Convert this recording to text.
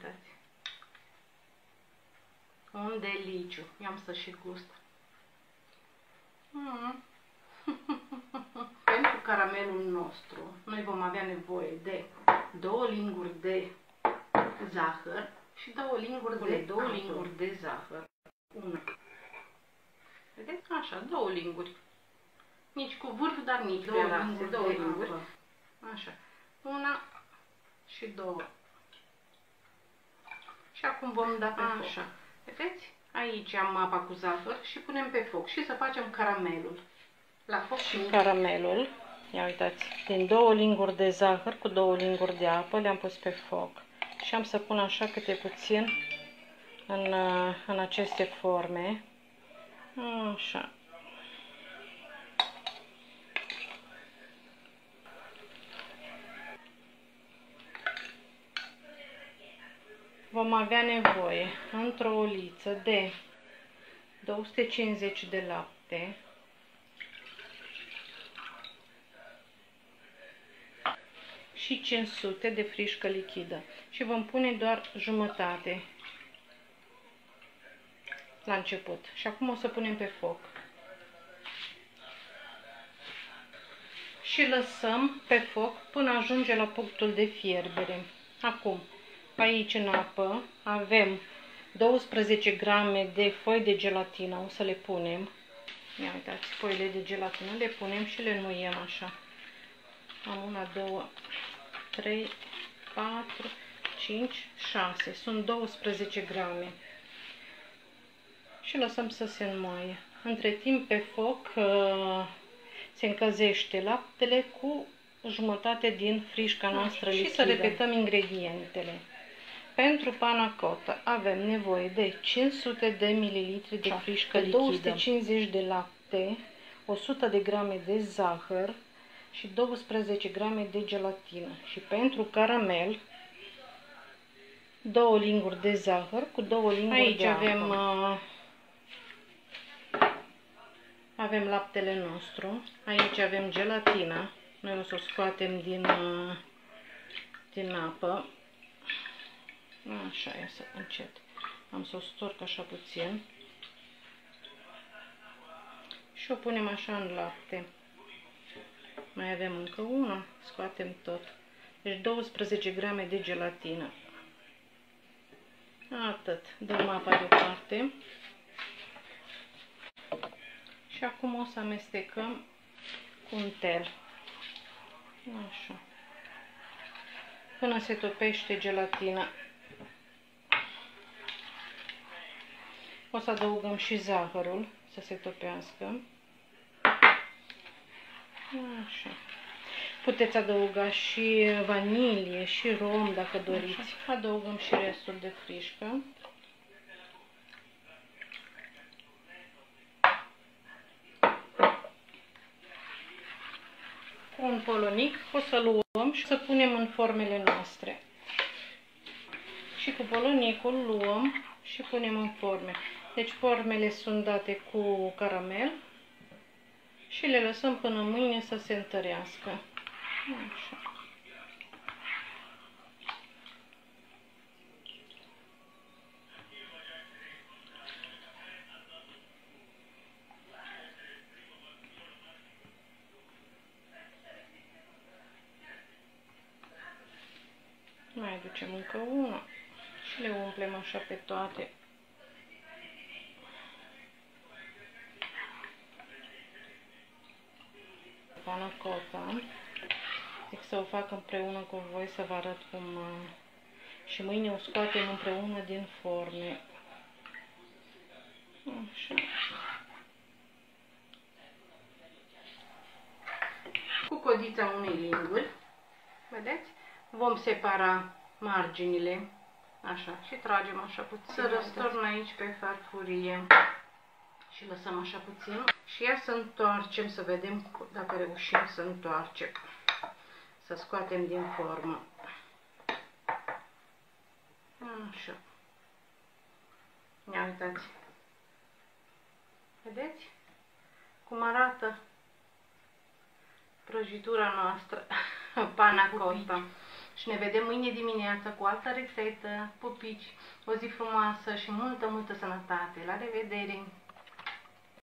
uitați. Un deliciu. I-am să și gust. Pentru caramelul nostru, noi vom avea nevoie de 2 linguri de zahăr și 2 linguri de zahăr. Una. Vedeți? Așa, 2 linguri. Nici cu vârf, dar nici 2 linguri. Așa. Una și 2. Și acum vom da pe foc. Așa. Vedeți? Aici am apa cu zahăr și punem pe foc și să facem caramelul. La foc și caramelul. Ia uitați, din 2 linguri de zahăr cu 2 linguri de apă le-am pus pe foc. Și am să pun așa câte puțin în aceste forme. Așa. Vom avea nevoie într-o oliță de 250 de lapte, și 500 de frișcă lichidă. Și vom pune doar jumătate la început. Și acum o să punem pe foc. Și lăsăm pe foc până ajunge la punctul de fierbere. Acum, aici în apă avem 12 grame de foi de gelatină. O să le punem. Ia uitați, foile de gelatină le punem și le înmuiem așa. Am 1, 2, 3, 4, 5, 6. Sunt 12 grame. Și lăsăm să se înmoaie. Între timp pe foc se încălzește laptele cu jumătate din frișca noastră lichidă. Și să repetăm ingredientele. Pentru panna cotta avem nevoie de 500 de ml de frișcă lichidă, 250 de lapte, 100 de grame de zahăr și 12 grame de gelatină. Și pentru caramel, 2 linguri de zahăr cu 2 linguri de apă. Aici avem laptele nostru, aici avem gelatina. Noi o să o scoatem din apă. Așa, ia să încet. Am să o storc așa puțin. Și o punem așa în lapte. Mai avem încă una, scoatem tot. Deci 12 grame de gelatină. Atât. Dăm apa deoparte. Și acum o să amestecăm cu un tel. Așa. Până se topește gelatina. O să adăugăm și zahărul să se topească. Așa. Puteți adăuga și vanilie și rom dacă doriți. Așa. Adăugăm și restul de frișcă. Cu un polonic o să luăm și să punem în formele noastre. Și cu polonicul luăm și punem în forme. Deci formele sunt date cu caramel și le lăsăm până mâine să se întărească. Așa. Mai aducem încă una și le umplem așa pe toate. Panna cotta. Zic să o fac împreună cu voi să vă arăt cum. Și mâine o scoatem împreună din forme. Așa. Cu codița unei linguri, vedeți? Vom separa marginile, așa, și tragem așa puțin. Să răsturnăm aici pe farfurie și lăsăm așa puțin. Și ia să întoarcem, să vedem dacă reușim să întoarcem. Să scoatem din formă. Așa. Ia uitați. Vedeți? Cum arată prăjitura noastră, panna cotta. și ne vedem mâine dimineață cu altă rețetă. Pupici, o zi frumoasă și multă, multă sănătate. La revedere!